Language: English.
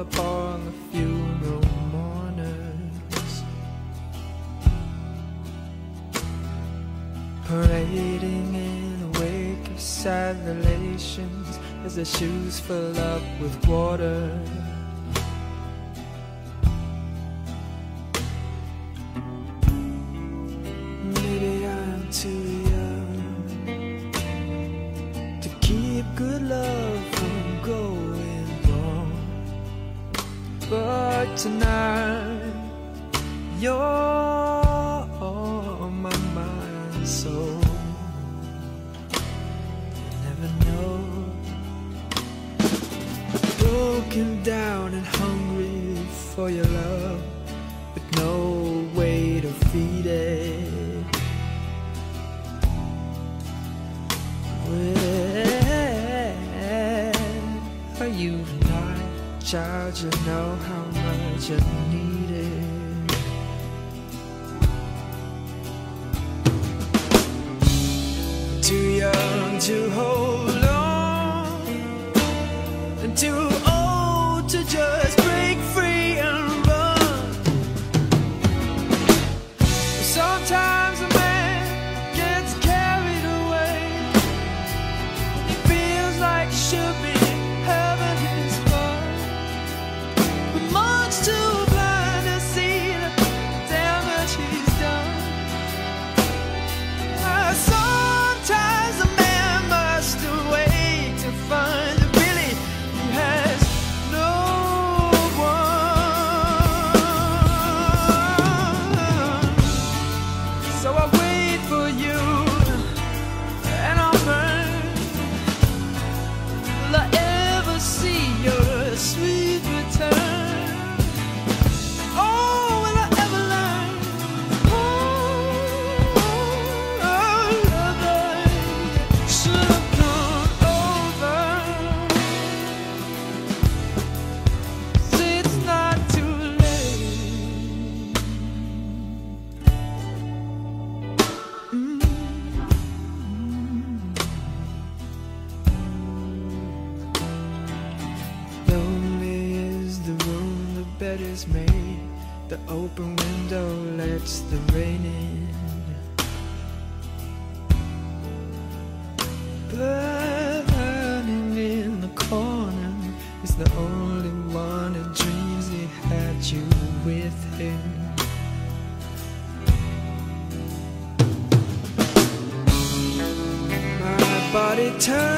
upon the funeral mourners, parading in a wake of sad relations as their shoes fill up with water. Maybe I'm too young to keep good love from going wrong, but tonight you're on my mind and soul. You never know, broken down and hungry for your love, with no way to feed it. Where are you tonight, child? You know how much I need it. Too young to hold on, and too old to just break free and run. Sometimes a man gets carried away. He feels like he should be having his fun, but much too blind to see the damage he's done. Sometimes a man must wait to find that really he has no one. So I wait for you, and I'll burn. Will I ever see your sweet return? Oh, will I ever learn? Oh, love that should have gone over. See, it's not too late. Lonely is the room the bed is made, the open window lets the rain in. Burning in the corner is the only one who dreams he had you with him. My body turns